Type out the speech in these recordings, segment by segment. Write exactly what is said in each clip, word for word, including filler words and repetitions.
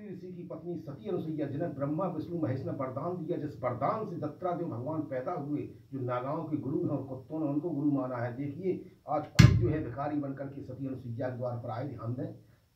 अत्रि ऋषि की पत्नी सती अनुसुईया जिन्हें ब्रह्मा विष्णु महेश ने वरदान दिया, जिस वरदान से दत्तात्रेय भगवान पैदा हुए, जो नागाओं के गुरु हैं और कुत्तों ने उनको गुरु माना है। देखिए आज खुद जो है भिखारी बनकर के सती अनुसुईया के द्वार पर आए। ध्यान दें।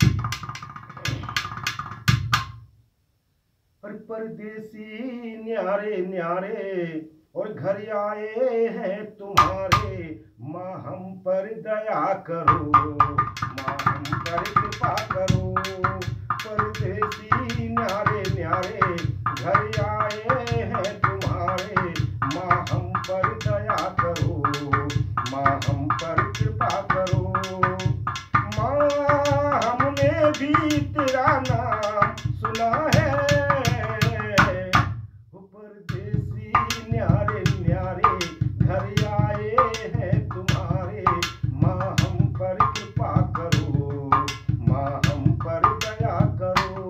पर परदेसी न्यारे न्यारे और घर आए हैं तुम्हारे, माँ हम पर दया करो, माँ हम पर कृपा करो। परदेसी न्यारे न्यारे घर आए हैं तुम्हारे, माँ हम पर दया करो, माँ हम पर कृपा करो। माँ हमने भी तेरा नाम सुना है, न्यारे न्यारे घर आए हैं तुम्हारे, माँ हम पर कृपा करो, माँ हम पर दया करो।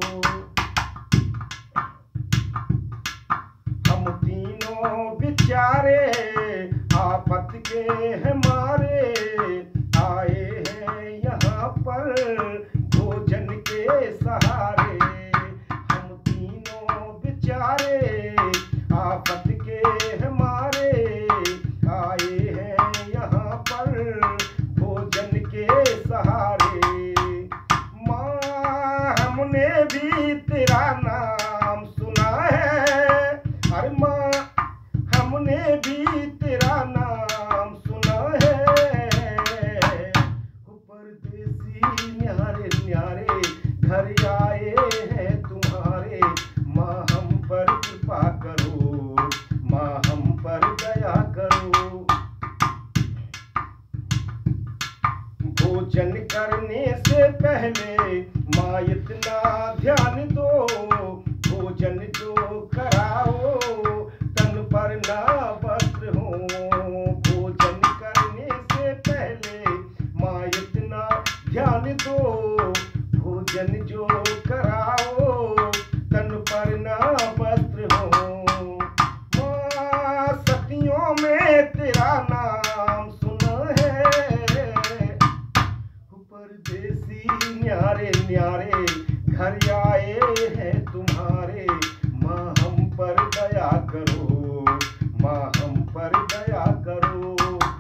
हम तीनों बेचारे आफत के हैं मारे, आए हैं यहाँ पर भोजन के सहारे। हम तीनों बेचारे आफत के हमारे, आए हैं यहाँ पर भोजन के सहारे। माँ हमने भी तेरा नाम सुना है, अरे माँ हमने भी तेरा नाम सुना है। परदेसी न्यारे न्यारे घर आए हैं तुम्हारे, माँ हम पर कृपा करो, माँ हम पर दया करो। भोजन करने से पहले माँ इतना ध्यान दो, भोजन जो कराओ तन पर ना वस्त्र हो। भोजन करने से पहले माँ इतना ध्यान दो, भोजन जो कराओ तन पर ना वस्त्र हो। माँ सतियों में तेरा नाम सुना है, परदेसी न्यारे न्यारे घर आए हैं तुम्हारे, माँ हम पर दया करो, माँ हम पर दया करो।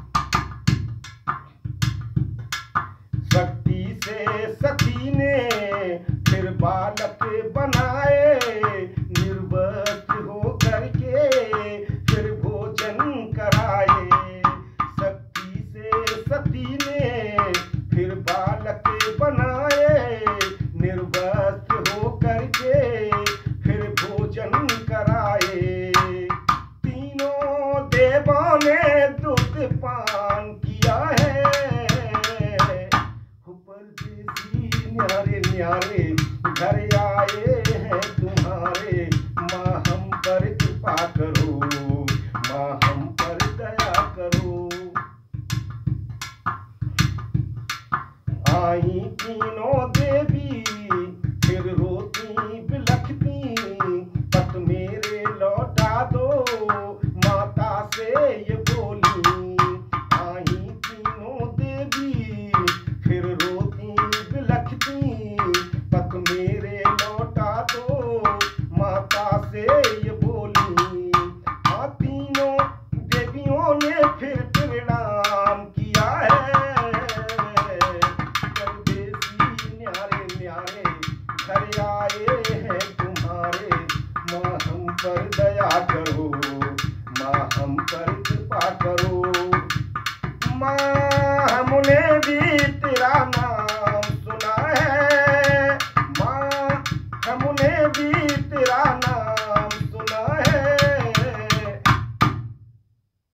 शक्ति से सती ने फिर बालक बनाए, निर्वस्त्र हो करके फिर भोजन कराए। शक्ति से सती ने फिर बालक बनाए, निर्वस्त्र हो करके फिर भोजन कराए। तीनों देवों ने दूध पान किया है, परदेसी न्यारे न्यारे घर आए हैं तुम्हारे, माँ हम पर कृपा करो, माँ हम पर दया करो। आई तीनों देवी फिर रोती बिलखती, पत मेरे लौटा दो माता से ये बोली। आई तीनों देवी फिर रोती बिलखती, पत मेरे लौटा दो माता से ये बोली। हाँ तीनों देवियों ने फिर प्रणाम किया है, परदेसी न्यारे न्यारे घर आए हैं तुम्हारे, माँ हम पर दया करो, माँ हम पर कृपा करो। माँ हमने भी तेरा नाम सुना है, माँ हमने भी तेरा नाम सुना है।